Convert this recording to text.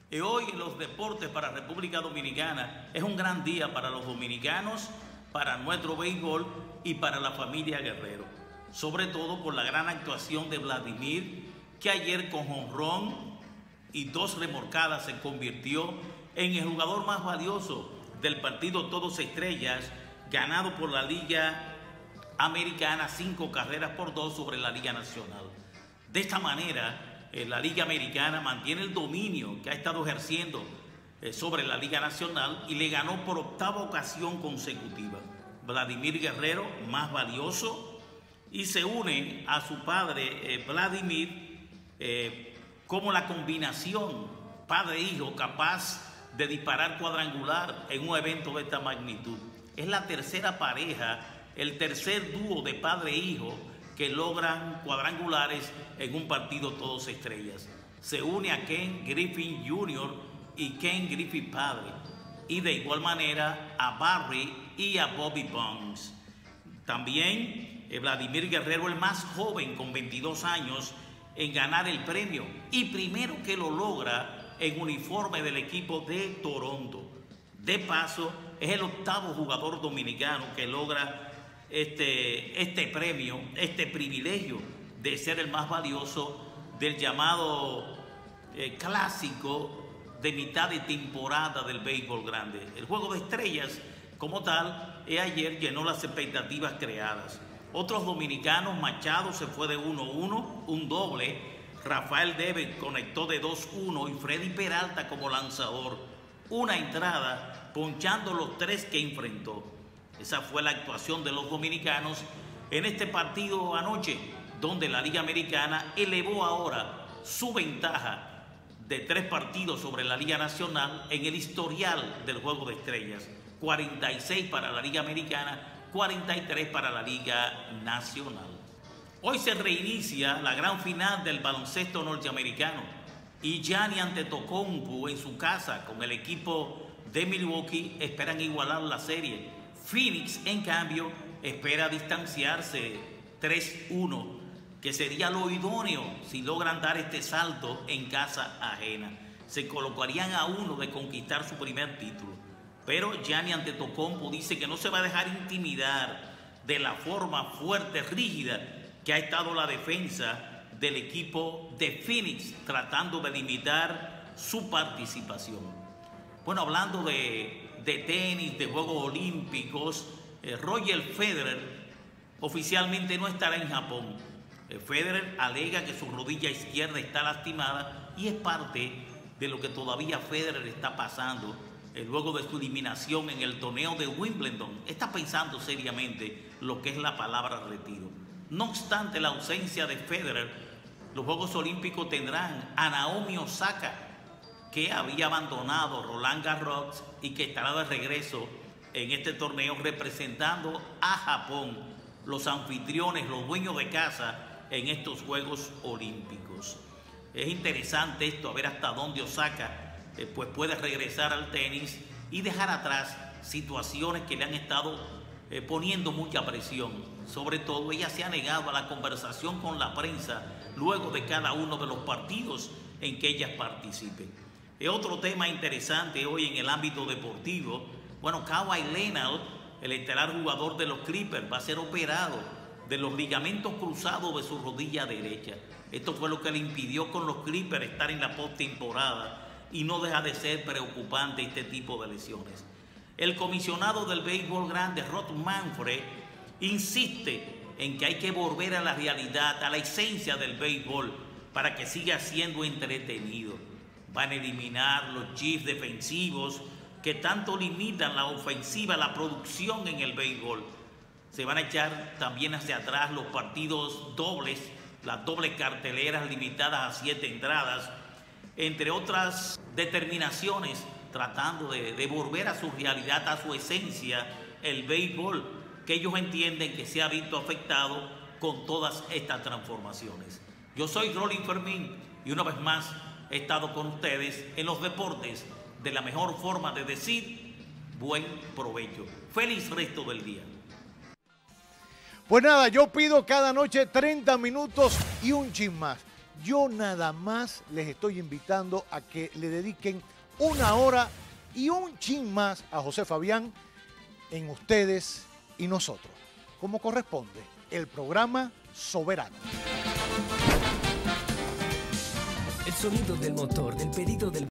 Hoy en los deportes para República Dominicana es un gran día para los dominicanos, para nuestro béisbol y para la familia Guerrero. Sobre todo por la gran actuación de Vladimir, que ayer con jonrón y 2 remolcadas se convirtió en el jugador más valioso del partido Todos Estrellas, ganado por la Liga Americana 5 carreras por 2 sobre la Liga Nacional. De esta manera, la Liga Americana mantiene el dominio que ha estado ejerciendo sobre la Liga Nacional y le ganó por 8ª ocasión consecutiva. Vladimir Guerrero, más valioso, y se une a su padre Vladimir como la combinación padre-hijo capaz de disparar cuadrangular en un evento de esta magnitud. Es la tercera pareja, el tercer dúo de padre-hijo que logran cuadrangulares en un partido Todos Estrellas. Se une a Ken Griffey Jr. y Ken Griffey padre, y de igual manera a Barry y a Bobby Bonds. También Vladimir Guerrero, el más joven con 22 años en ganar el premio, y primero que lo logra en uniforme del equipo de Toronto. De paso, es el 8º jugador dominicano que logra este premio, este privilegio de ser el más valioso del llamado clásico de mitad de temporada del béisbol grande. El Juego de Estrellas, como tal, ayer llenó las expectativas creadas. Otros dominicanos, Machado se fue de 1-1, un doble, Rafael Devers conectó de 2-1 y Freddy Peralta como lanzador, una entrada, ponchando los 3 que enfrentó. Esa fue la actuación de los dominicanos en este partido anoche, donde la Liga Americana elevó ahora su ventaja de 3 partidos sobre la Liga Nacional en el historial del Juego de Estrellas. 46 para la Liga Americana, 43 para la Liga Nacional. Hoy se reinicia la gran final del baloncesto norteamericano y Giannis Antetokounmpo en su casa con el equipo de Milwaukee esperan igualar la serie. Phoenix, en cambio, espera distanciarse 3-1, que sería lo idóneo si logran dar este salto en casa ajena. Se colocarían a 1 de conquistar su primer título. Pero Giannis Antetokounmpo dice que no se va a dejar intimidar de la forma fuerte, rígida, que ha estado la defensa del equipo de Phoenix, tratando de limitar su participación. Bueno, hablando de tenis, de Juegos Olímpicos, Roger Federer oficialmente no estará en Japón. Federer alega que su rodilla izquierda está lastimada y es parte de lo que todavía Federer está pasando luego de su eliminación en el torneo de Wimbledon. Está pensando seriamente lo que es la palabra retiro. No obstante la ausencia de Federer, los Juegos Olímpicos tendrán a Naomi Osaka, que había abandonado Roland Garros y que estará de regreso en este torneo representando a Japón, los anfitriones, los dueños de casa en estos Juegos Olímpicos. Es interesante esto, a ver hasta dónde Osaka pues puede regresar al tenis y dejar atrás situaciones que le han estado poniendo mucha presión. Sobre todo, ella se ha negado a la conversación con la prensa luego de cada uno de los partidos en que ellas participen. Otro tema interesante hoy en el ámbito deportivo, bueno, Kawhi Leonard, el estelar jugador de los Clippers, va a ser operado de los ligamentos cruzados de su rodilla derecha. Esto fue lo que le impidió con los Clippers estar en la postemporada y no deja de ser preocupante este tipo de lesiones. El comisionado del béisbol grande, Rob Manfred, insiste en que hay que volver a la realidad, a la esencia del béisbol para que siga siendo entretenido. Van a eliminar los shifts defensivos que tanto limitan la ofensiva, la producción en el béisbol. Se van a echar también hacia atrás los partidos dobles, las dobles carteleras limitadas a 7 entradas, entre otras determinaciones, tratando de volver a su realidad, a su esencia, el béisbol, que ellos entienden que se ha visto afectado con todas estas transformaciones. Yo soy Rolling Fermín y una vez más he estado con ustedes en los deportes de la mejor forma de decir buen provecho. Feliz resto del día. Pues nada, yo pido cada noche 30 minutos y un chin más. Yo nada más les estoy invitando a que le dediquen 1 hora y un chin más a José Fabián en Ustedes y Nosotros, como corresponde, el programa Soberano. El sonido del motor, del pedido del